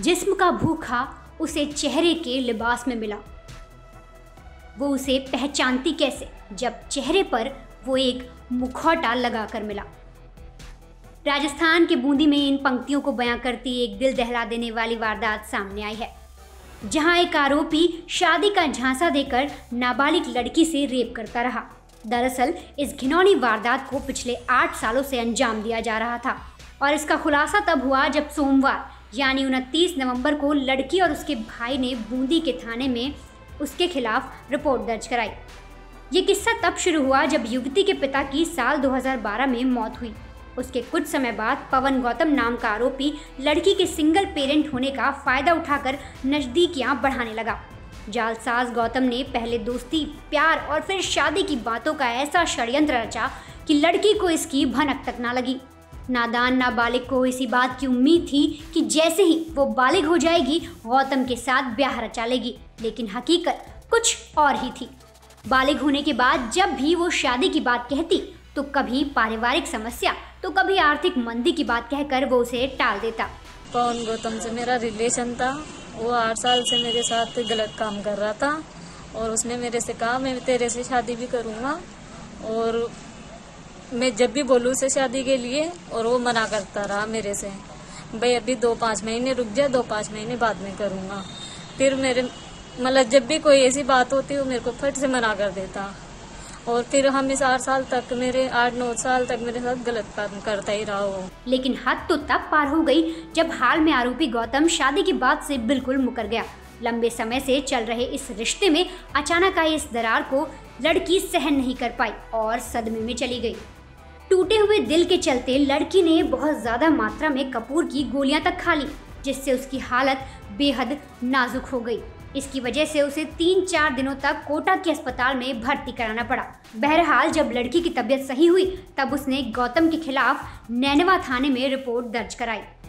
जिस्म का भूखा उसे चेहरे के लिबास में मिला। वो उसे पहचानती कैसे जब चेहरे पर वो एक मुखौटा लगाकर मिला। राजस्थान के बूंदी में इन पंक्तियों को बयां करती एक दिल दहला देने वाली वारदात सामने आई है, जहां एक आरोपी शादी का झांसा देकर नाबालिग लड़की से रेप करता रहा। दरअसल इस घिनौनी वारदात को पिछले 8 सालों से अंजाम दिया जा रहा था और इसका खुलासा तब हुआ जब सोमवार यानी 29 नवंबर को लड़की और उसके भाई ने बूंदी के थाने में उसके खिलाफ रिपोर्ट दर्ज कराई। ये किस्सा तब शुरू हुआ जब युवती के पिता की साल 2012 में मौत हुई। उसके कुछ समय बाद पवन गौतम नाम का आरोपी लड़की के सिंगल पेरेंट होने का फायदा उठाकर नजदीकियां बढ़ाने लगा। जालसाज गौतम ने पहले दोस्ती, प्यार और फिर शादी की बातों का ऐसा षड्यंत्र रचा कि लड़की को इसकी भनक तक ना लगी। नादान नाबालिग को इसी बात की उम्मीद थी कि जैसे ही वो बालिग हो जाएगी गौतम के साथ ब्याह रचा लेगी, लेकिन हकीकत कुछ और ही थी। बालिग होने के बाद जब भी वो शादी की बात कहती तो कभी पारिवारिक समस्या तो कभी आर्थिक मंदी की बात कहकर वो उसे टाल देता। पवन गौतम से मेरा रिलेशन था। वो 8 साल से मेरे साथ गलत काम कर रहा था और उसने मेरे से कहा मैं तेरे से शादी भी करूँगा, और मैं जब भी बोलूँ उसे शादी के लिए, और वो मना करता रहा मेरे से, भाई अभी 2-5 महीने रुक जा, 2-5 महीने बाद में करूँगा। फिर मेरे मतलब जब भी कोई ऐसी बात होती वो मेरे को फट से मना कर देता, और फिर हम इस 8 साल तक मेरे 8-9 साल तक मेरे साथ गलत काम करता ही रहा हो। लेकिन हद तो तब पार हो गई जब हाल में आरोपी गौतम शादी की बात से बिल्कुल मुकर गया। लंबे समय से चल रहे इस रिश्ते में अचानक आई इस दरार को लड़की सहन नहीं कर पाई और सदमे में चली गई। टूटे हुए दिल के चलते लड़की ने बहुत ज्यादा मात्रा में कपूर की गोलियां तक खा ली, जिससे उसकी हालत बेहद नाजुक हो गई। इसकी वजह से उसे 3-4 दिनों तक कोटा के अस्पताल में भर्ती कराना पड़ा। बहरहाल जब लड़की की तबीयत सही हुई तब उसने गौतम के खिलाफ नैनवा थाने में रिपोर्ट दर्ज कराई।